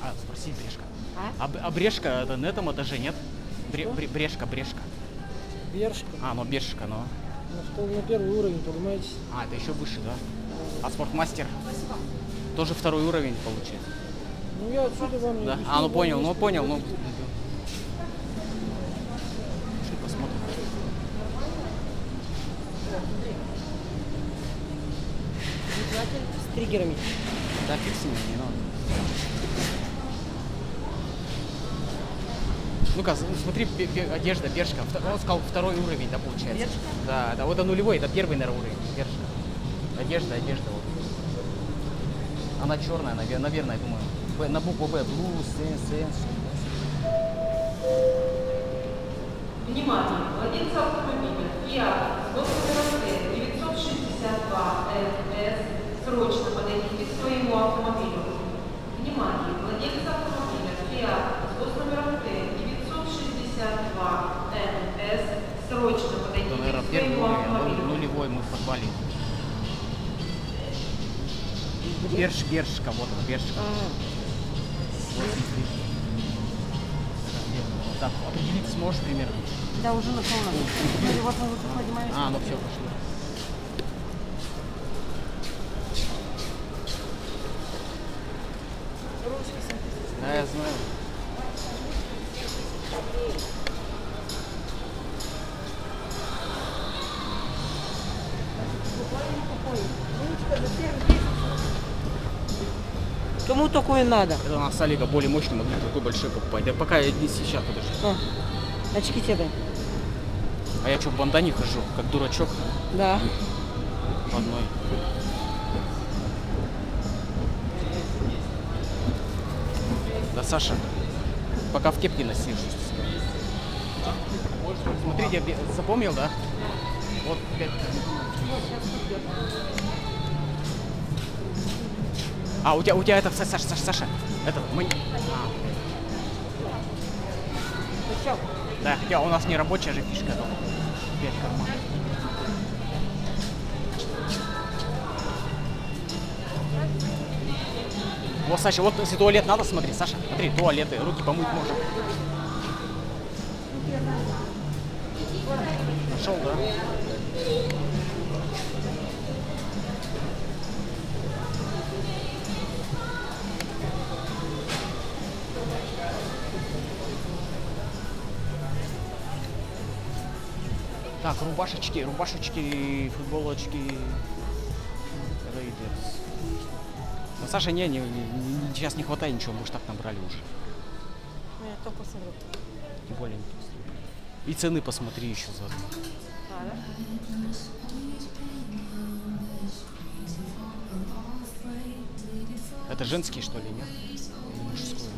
А, спроси Брешка. А? А Брешка это на этом этаже, нет? Брешка. Бершка. А, ну Бешка, ну. На первый уровень, поднимаетесь. А, это еще выше, да? А спортмастер? Тоже второй уровень получается. Ну я отсюда вам не Да? объясню, А, ну вам понял, есть ну. возможность. Пошли посмотрим. Держатель с триггерами. Да, фиг с ним, не надо. Ну-ка, смотри, одежда, Бершка. Он сказал второй уровень, да, получается? Бершка? Да, вот это нулевой, это первый, наверное, уровень. Бершка. Одежда вот. Она черная, наверное, я думаю. На букву Б. Blue, Sense. Внимание! Владельцы автомобиля Fiat с номером Т-962-ФС срочно подойдите к своему автомобилю. Внимание! Владельцы автомобиля Fiat с номером Т-962-ФС срочно Это, подойдите наверное, к первый своему уровень, а автомобилю. нулевой мы в подвале. Бершка, вот он, Бершка. Вот, смотри. Так, определить сможешь примерно? Да, уже на полном. Смотри, вот мы тут поднимаемся. А, ну все, пошли. Ручки сантехнические. Да, я знаю. Кому такое надо? Это у нас Олега более мощный, могли такой большой покупать. Да пока я не сейчас, подожди. Очки тебе дай. А я что, в бандане хожу, как дурачок Да. в одной. Да, Саша, пока в кепке носишь. Смотри, я запомнил, да? Вот 5. А, у тебя это, Саша, это, мы... Ну что? Да, хотя у нас не рабочая же фишка. 5 карманов. Вот, Саша, вот если туалет надо, смотри, Саша, смотри, туалеты, руки помыть можно. Нашел, да? Так, рубашечки, футболочки. Рейдерс. Ну, Саша, сейчас не хватает ничего, мы уж так набрали уже. Ну, я только посмотрю. Тем более. И цены посмотри еще заодно. А, да? Это женские, что ли, нет? Или мужское?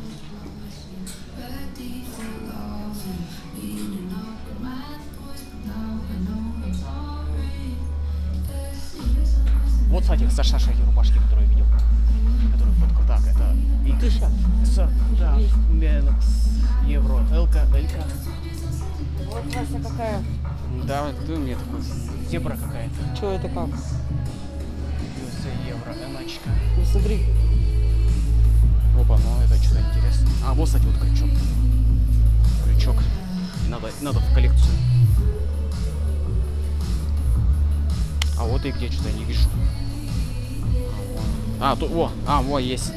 Вот, кстати, Саша, эти рубашки, которые я видел. Которые фоткал. Так, это... Тысяча. Да, евро. Элка. Вот Вася какая. Да, ты у меня такой. Зебра какая-то. Что это как? Евро, Эночка. Ну смотри. Опа, ну это что-то интересное. А, вот, кстати, вот крючок. Надо в коллекцию. А вот и где, что-то я не вижу. А, тут, во, есть.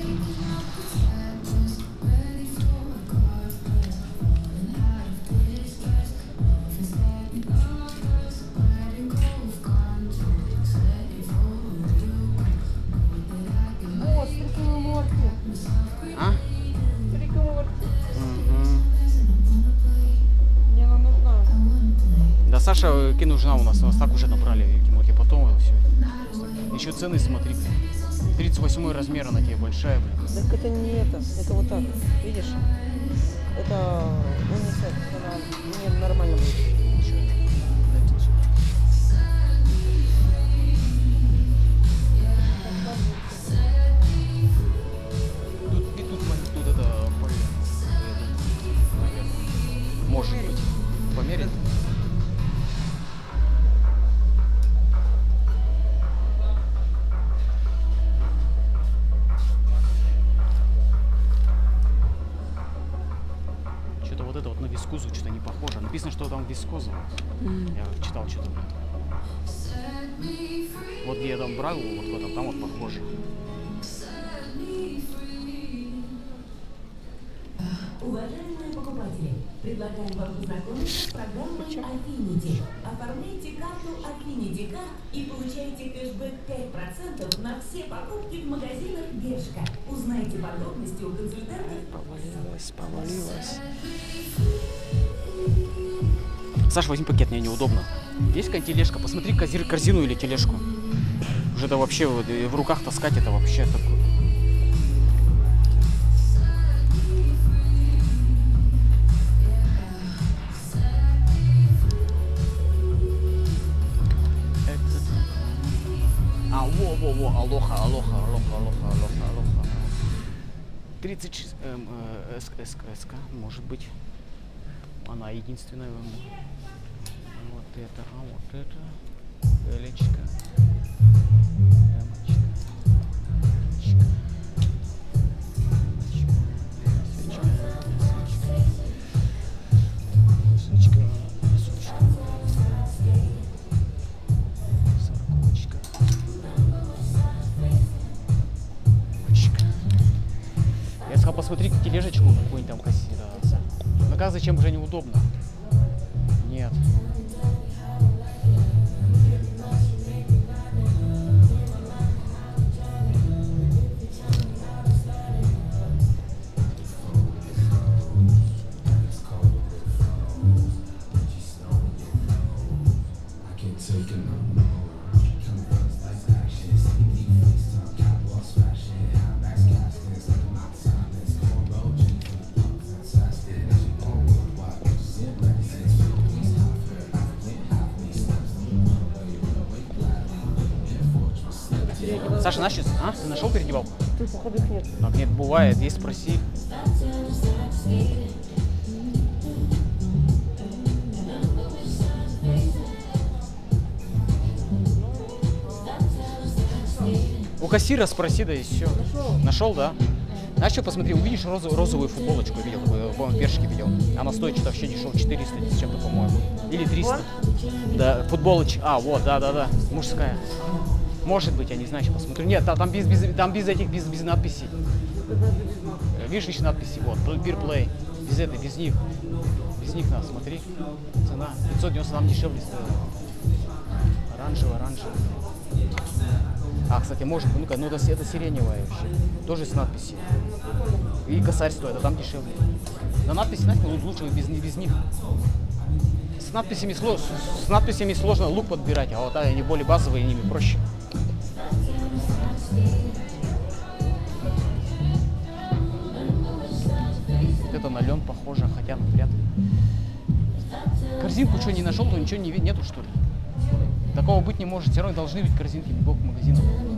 Вот, стрикоморки. А? Стрикоморки. Угу. Мне она нужна. Да, Саша нужна у нас так уже набрали Кимоки, потом все. Еще цены смотри, блин. 38 размер, она тебе большая, блин. Так это не это вот так, видишь? Это унисекс, она мне нормально будет. Тут это может быть. Померить? вискозу что-то не похоже. Написано, что там вискоза. Я читал что-то. Вот где я там брал, вот в этом, там вот похоже. Уважаемые покупатели, предлагаем вам познакомиться с программой Affinity. Оформляйте карту Affinity Card и получайте кэшбэк 5% на все покупки в магазинах Бершка. Узнайте подробности у консультантов. Повалилась. Саша, возьми пакет, мне неудобно. Есть какая-то тележка? Посмотри корзину или тележку. Уже это вообще в руках таскать, это вообще такое. Во, алоха. 36 СК, может быть. Она единственная. Вот это, а вот это. Элечка. Посмотри тележечку какую-нибудь там кассира. Ну как, зачем уже неудобно? Нет. Саша, наши? А? Ты нашел переодевалку? Тут походу их нет. Так, нет, бывает, есть, спроси. У кассира спроси, да и все. Нашел, да? Знаешь что, посмотри, увидишь розовую футболочку, видел, по-моему, в Бершке видел. Она стоит что-то вообще дешево, 400 с чем-то, по-моему. Или 300. Да, футболочка. А, вот, да, мужская. Может быть, я не знаю, сейчас посмотрю. Нет, там без надписей. Видишь надписи, вот, Beer Play. Без них. Без них надо, смотри. Цена 590, нам дешевле стоит. Оранжевая. А, кстати, может быть, ну-ка, это сиреневая вообще. Тоже с надписью. И косарь стоит, а там дешевле. На надписи, знаешь, лучше без них. С надписями сложно лук подбирать, а вот они более базовые, ними проще. Вот это на лен похоже, хотя вряд ли. Корзинку что, не нашел, то ничего нету, что ли? Такого быть не может. Все равно должны быть корзинки в любых магазинах.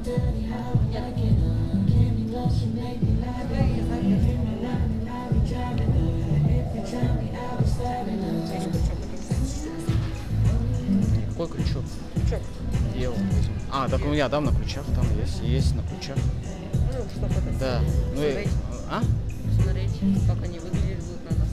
Какой крючок? Крючок. Я его возьму. А, так у меня там на ключах, там есть на ключах. Ну, что это? Да. Ну и... А? Смотреть, как они выглядят будут на нас.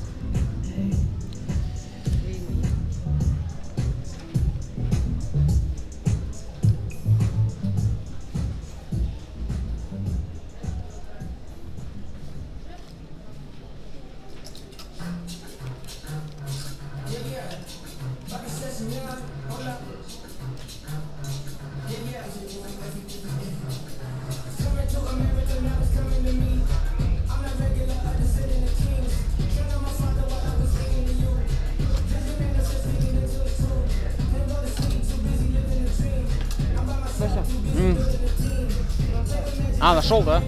А, нашел, да?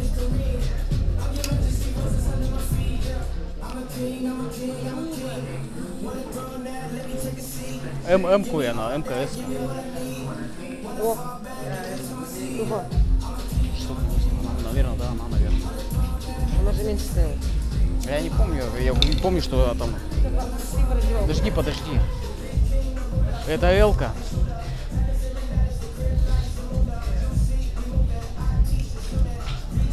МК она, МКС. О, тупо. Что? Наверное, да, она, наверное. Она же меньше стоила. Я не помню, я помню, что там... Подожди. Это Элка.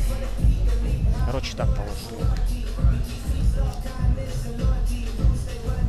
Короче, так получилось.